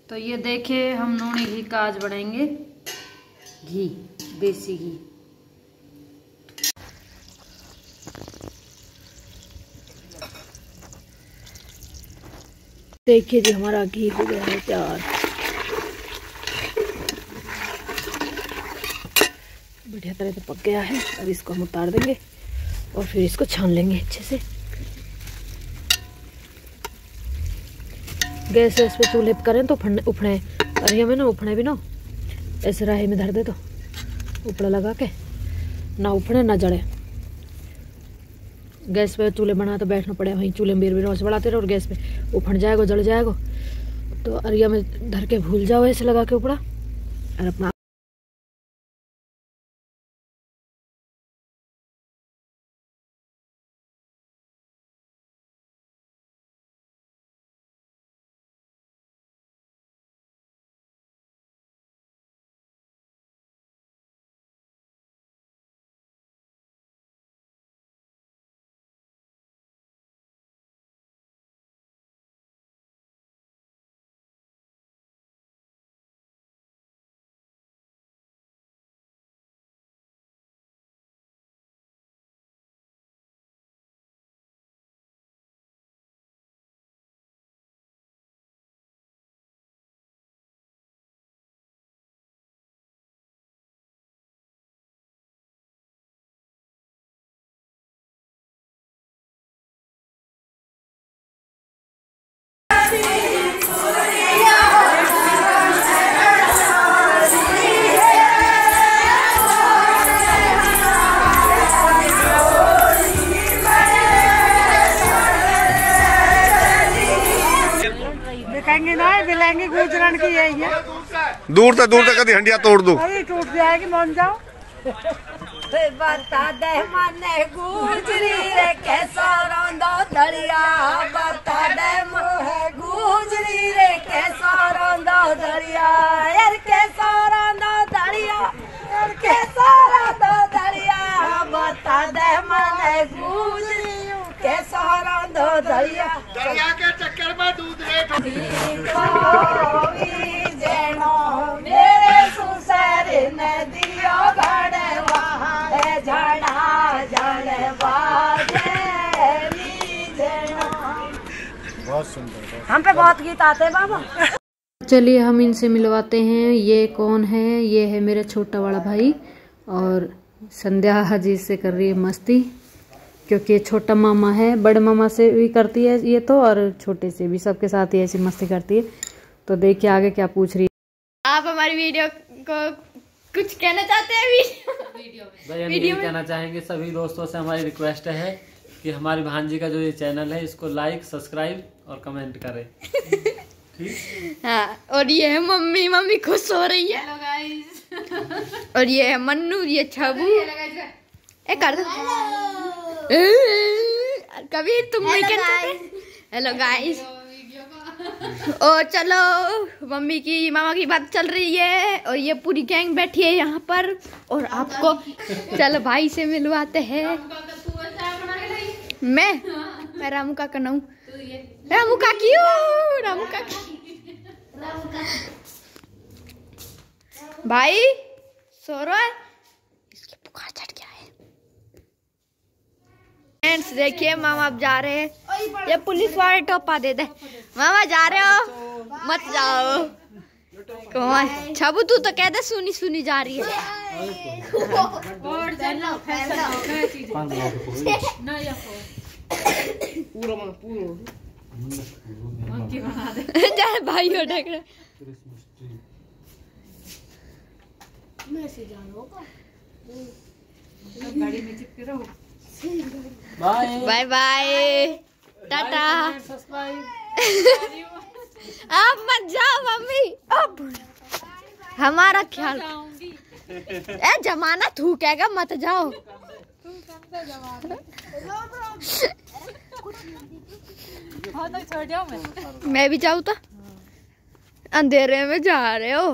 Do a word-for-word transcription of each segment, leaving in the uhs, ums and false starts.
तो ये देखिए हम नूनी घी का आज बनाएंगे घी, देसी घी। देखिए जी हमारा घी हो गया है तैयार। बढ़िया तरह से पक गया है। अब इसको हम उतार देंगे और फिर इसको छान लेंगे अच्छे से। गैस वैस पे चूल्हे पे करें तो उफड़ने उफड़े अरिया में ना उफड़े भी ना, ऐसे राहे में धर दे तो उपड़ा लगा के ना उफड़े ना जड़े। गैस पे चूल्हे बना तो बैठना पड़े वहीं चूल्हे में बीर बीर से बढ़ाते रहो और गैस पे उफड़ जाएगा जल जाएगा। तो अरिया में धर के भूल जाओ ऐसे लगा के उपड़ा और अपना गुजरन की यही है। दूर तक दूर तक कभी हंडिया तोड़ दो, टूट जाएगी मान जाओ। बता दे मने गुजरी रे कैसा रोंदो दरिया, बता दे मोहे गुजरी रे कैसा रोंदो दरिया, यार कैसा रोंदो दरिया, यार कैसा रोंदो दरिया, बता दे मने गुजरी कैसा रोंदो दरिया। दरिया के चक्कर में दूध रेट जेनो मेरे सुसर ने दियो बड़े वहाँ झड़ा जड़े बाजे। बहुत सुंदर, हम पे बहुत गीत आते हैं बाबा। चलिए हम इनसे मिलवाते हैं। ये कौन है? ये है मेरा छोटा बड़ा भाई और संध्या हाजी से कर रही है मस्ती, क्योंकि ये छोटा मामा है। बड़े मामा से भी करती है ये तो और छोटे से भी, सबके साथ ही ऐसी मस्ती करती है। तो देखिए आगे क्या पूछ रही है। आप हमारी वीडियो को कुछ कहना चाहते हैं? वीडियो में वीडियो में कहना चाहेंगे सभी दोस्तों से हमारी रिक्वेस्ट है कि हमारी भांजी का जो ये चैनल है इसको लाइक सब्सक्राइब और कमेंट करें। ठीक? हाँ, और ये है मम्मी, मम्मी खुश हो रही है। Hello guys. और ये है मन्नू, ये छबू। ए कर दो कभी तुम नहीं कहते। Hello guys. और चलो मम्मी की मामा की बात चल रही है और ये पूरी गैंग बैठी है यहाँ पर और आपको चलो भाई से मिलवाते हैं। मैं मैं रामू का कनाऊ रामू का क्यों रामू का भाई सो रहा है, इसकी बुखार चढ़ गया है। फ्रेंड्स देखिए मामा अब जा रहे हैं। ये पुलिस वाले टोपा दे दे। मामा जा रहे हो मत जाओ। कौन छबू तू तो कहते सुनी सुनी जा रही है। भाई हो देख रहे बाय बाय टाटा। आप मत जाओ मम्मी, अब हमारा ख्याल। ए जमाना थूकेगा मत जाओ। मैं भी जाऊँ तो अंधेरे में जा रहे हो।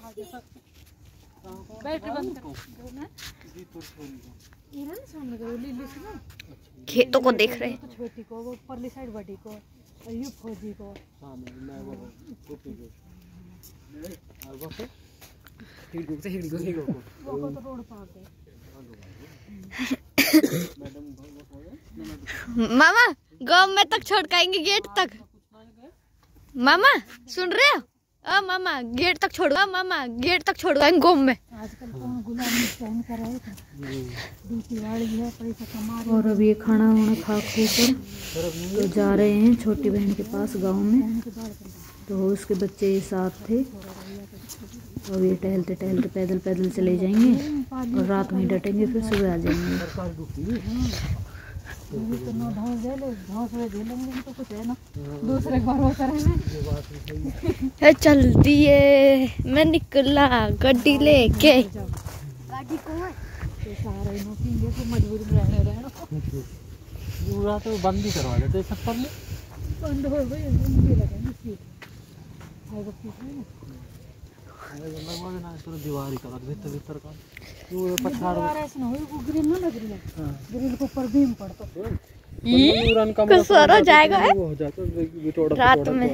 खेतों को देख रहे छोटी को वो परली साइड बड़ी को और ये फौजी को मामा गांव में तक छोड़ के आएंगे गेट तक। मामा सुन रहे हो? आ मामा गेट तक छोड़, मामा गेट तक छोड़ आएंगे गांव में। आजकल तो गुलामी पहन कर रहे थे, दूसरी वाली है पैसा कमा रही। और अभी खाना वाना खा कर तो जा रहे हैं छोटी बहन के पास गांव में। तो उसके बच्चे साथ थे। अब ये टहलते टहलते पैदल पैदल चले जाएंगे और रात में डटेंगे, फिर सुबह आ जाएंगे। चल दिए मैं निकला गड्डी लेके। गाड़ी को सारे मजबूर रहने रहना पूरा तो बंद ही करवा देते सब में। बंद हो गई दीवार ही करा भीतर भीतर का ग्रिल ना लग रही है, ग्रिल के ऊपर बीम पड़ता हो जाएगा है? रात में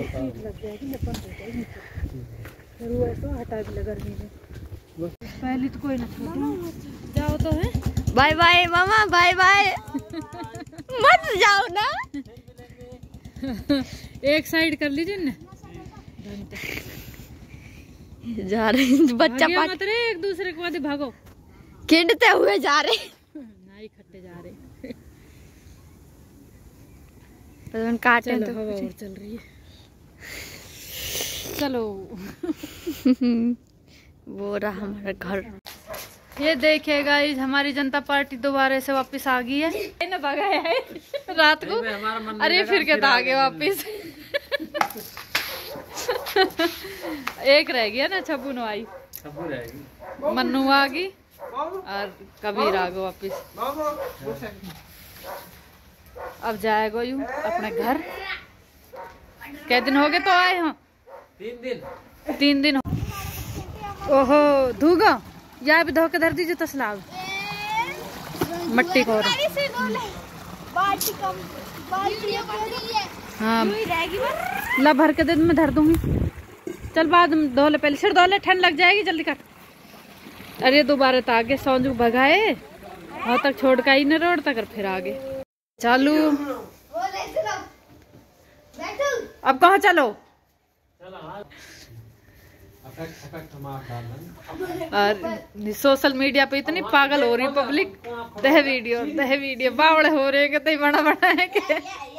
हटा भी लगा पहले तो कोई ना जाओ तो है। बाय बाय मामा, बाय बाय। मत जाओ ना। एक साइड कर लीजिए ना। जा रहे बच्चा मत रे, एक दूसरे के बाद भागो। खिंडते हुए जा रहे नहीं खट्टे जा रहे। काटे चलो, तो हवा और चल रही है। चलो वो रहा हमारा घर। ये देखिए गाइस, हमारी जनता पार्टी दोबारा से वापस आ गई है ना। भगाया है रात को, अरे फिर के आ गए वापस। एक रह गया ना, छब्बू आई, छब्बू रहेगी, मन्नू आ गई और कबीर आ गए वापस। अब जाएगा यूं अपने घर। कै दिन हो गए तो आए हो? तीन दिन तीन दिन हो। ओहो धूगा या भी धो के धर दीजिए तसलाब मट्टी को। हाँ ला भर के दे, मैं धर दूंगी। चल बाद में धो ले, पहले सिर धो ले, ठंड लग जाएगी, जल्दी कर। अरे दोबारा तो आगे सौंजू भगाए वहां तक छोड़ के आई न रोड तक और फिर आगे चालू। अब कहाँ चलो? और सोशल मीडिया पे इतनी पागल हो रही पब्लिक। दह वीडियो दह वीडियो बावड़े हो रहे हैं, बड़ा बड़ा है के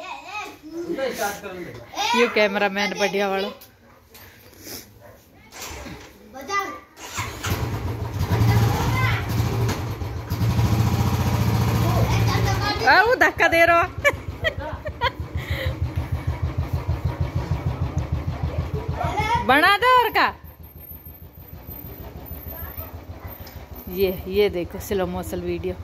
ये कैमरा मैन बढ़िया वाला। वो धक्का दे रहा। बना दो और का। ये ये देखो स्लो मोशन वीडियो।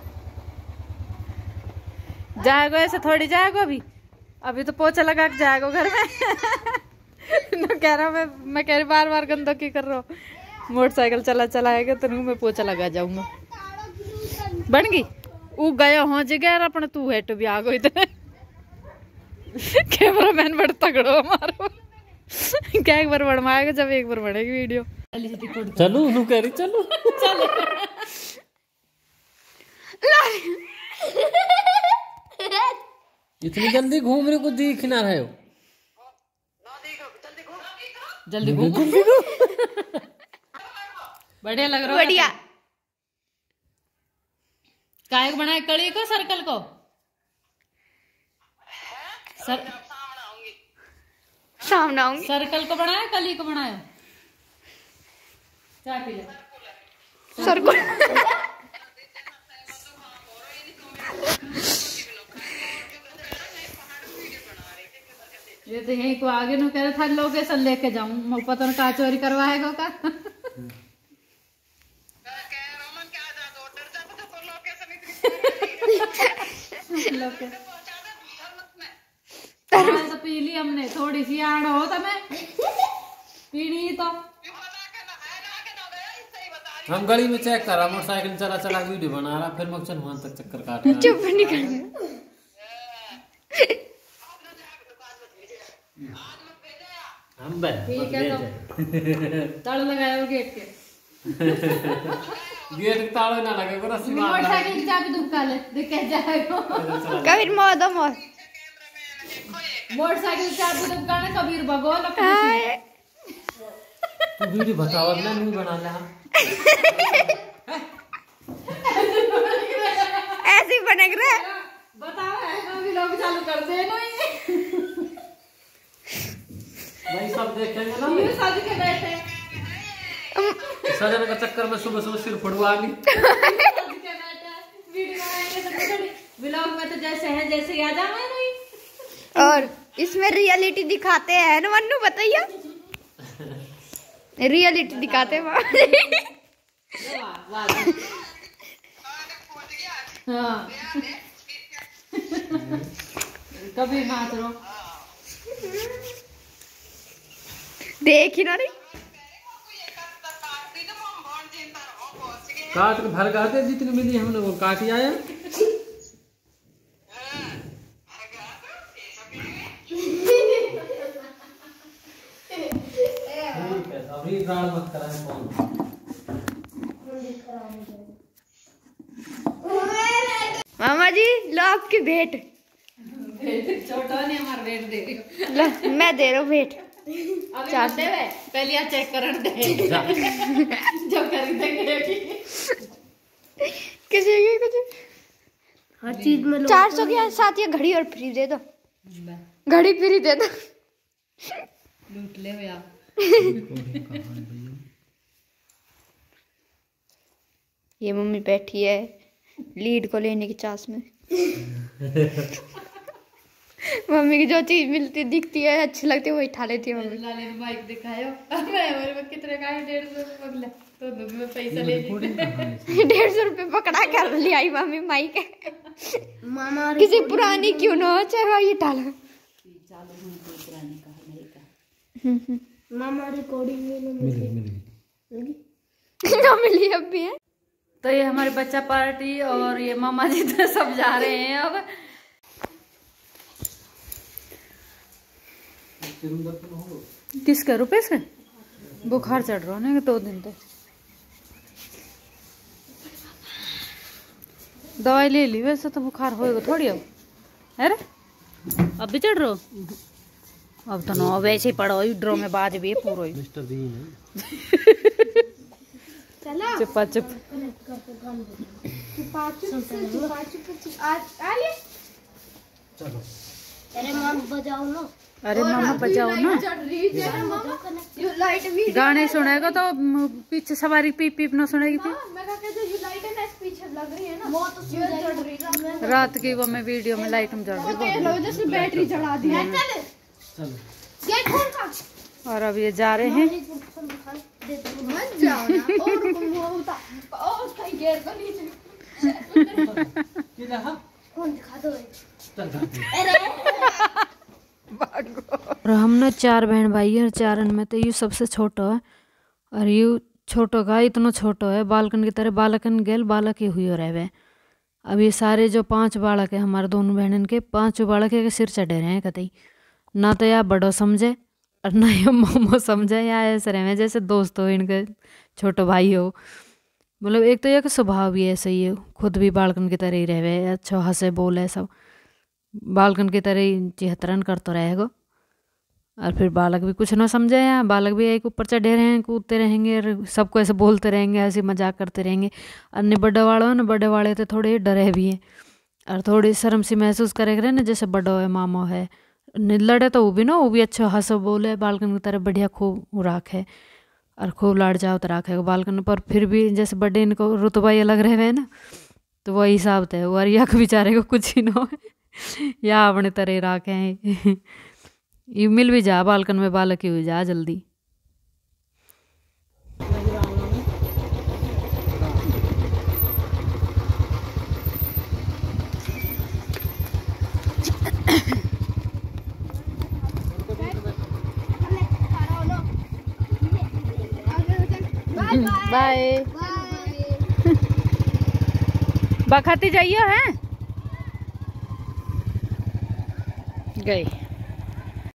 जाएगा ऐसे थोड़ी जाएगा अभी अभी तो पोछा लगा के जाएगा घर में। न कह रहा मैं मैं कह रही बार बार गंदा की कर रहा हूँ। मोटरसाइकिल चला चलाएगा तो मैं पोछा लगा जाऊंगा। बन गई वो गया हो जगह अपने तू है तो भी आ गई इतने। कैमरा मैन बड़ा तगड़ो हमारा। क्या एक बार बनवाएगा जब एक बार बनेगी वीडियो। चलो नू कह रही चलो चलो। इतनी जल्दी घूम रहे को दिख ना रहे हो। जल्दी घूम। बढ़िया लग रहा है। बढ़िया। काय को बनाए कड़ी को सर्कल को सर सामने आऊंगी। सर्कल को बनाया कली को बनाया। चाय पी ले। सर्कल ये तो यही को आगे नु कह रहा था लोकेशन लेके जाऊं पता न का चोरी करवाएगा का। तो पी ली हमने थोड़ी सी आड़ हो तो मैं पीनी तो हम गली में चेक करा मोटरसाइकिल चला चला वीडियो बना रहा फिर मक्सद वहां तक चक्कर काट रहा। चुप निकल। हम बे ठीक है तो ताला लगाया गेट के। गेट के ताला ना लगे पूरा सीमा मोटरसाइकिल की चाबी दुबका ले देख के जाएगा। कबीर मौत मौत मोटरसाइकिल की चाबी दुबका ना कबीर भगो तू वीडियो बताओ ना नहीं बना ले हम ऐसे ही बनेग रे बताओ अभी लोग चालू कर दे ना भाई सब देखेंगे ना ये शादी के बैठे सजन के चक्कर में सुबह सुबह सिर फड़वा ली शादी के बैठे वीडियो आएंगे तो थोड़ी व्लॉग में तो जैसे है जैसे ही आ जाए नहीं। और इसमें रियलिटी दिखाते हैं ना मन्नू बताइए रियलिटी दिखाते हैं हाँ कभी नाच रो देख ही ना रही काट के भर गाते जितनी मिली हम लोग काट आए अभी गाड़ मत कराएं कौन मामा जी लो आपकी भेंट। छोटा नहीं हमारा वेट दे रही हो। लो मैं दे रहा हूँ भेंट। अभी मत दे वे पहले यहाँ चेक करन दे जो खरीदेंगे किसी की कुछ हर चीज में चार सौ के साथ ये घड़ी और फ्री दे दो घड़ी फ्री दे दो लूट ले हो यार। ये मम्मी बैठी है लीड को लेने की चास में। मम्मी की जो चीज मिलती दिखती है अच्छी लगती है वही उठा लेती है मम्मी। लाले ने बाइक दिखायो मैं मेरे में कितने का है डेढ़ सौ पकड़ा तो दो में पैसा ले ली डेढ़ सौ रुपये पकड़ा कर ले आई मम्मी माई के मामा किसी पुरानी क्यों ना हो चाहे वही डालो मामा रिकॉर्डिंग में मिली मिली ना मिली अब भी है। तो ये हमारी बच्चा पार्टी और ये मामा जी तो सब जा रहे हैं अब। किसका रुपए से बुखार चढ़ रहा है दो दिन तक दवाई ले ली वैसे तो बुखार होएगा थोड़ी अब अरे अब भी चढ़ रहा अब तो ना वैसे ही पड़ो ड्रो में बाज भी है पूरा ही मिस्टर बीन है चुपा चुप चलो अरे मामा बजाओ ना अरे मामा बजाओ ना गाने सुनेगा तो पीछे सवारी पीप पीप ना सुनेगी फिर रात की वो मैं वीडियो में लाइट में जल रही बैटरी चढ़ा दी और अब ये जा रहे हैं और हम ना चार बहन भाई हैं और चारन में तो यू सबसे छोटो है और यू छोटो का इतना छोटो है बालकन की तरह बालकन गेल बालक ही हुई रहे। अब ये सारे जो पांच बालक है हमारे दोनों बहनन के पांचों बालक के सिर चढ़े रहे हैं कतई ना तो या बड़ो समझे और ना या मोमो समझे या ऐसे रहे जैसे दोस्त हो इनके छोटो भाई हो। मतलब एक तो यह स्वभाव भी ऐसा ही है खुद भी बालकन की तरह ही रहे अच्छा हंसे बोले सब बालकन की तरह ही चेहतरन करते रहेगा और फिर बालक भी कुछ ना समझे या बालक भी एक ऊपर चढ़े रहे कूदते रहेंगे और सबको ऐसे बोलते रहेंगे ऐसे मजाक करते रहेंगे। अन्य बड़े वाले हो ना बड़े वाले तो थोड़े डरे भी हैं और थोड़ी शर्म सी महसूस करेंगे ना जैसे बड़ो है मामो है लड़े तो वो भी ना वो भी अच्छा हंसो बोले बालकन की तरह बढ़िया खूब राखे और खूब लाड़ जाओ तो राखेगा बालकन पर फिर भी जैसे बड़े इनको रुतबा ही अलग रहे ना तो वही हिसाब थे वो अरिया बेचारे को कुछ ही ना हो या अपने तरह राखे हैं ये मिल भी जा बालकन में बालक ही हुई जा जल्दी। बाय बखाती जाइए हैं गई।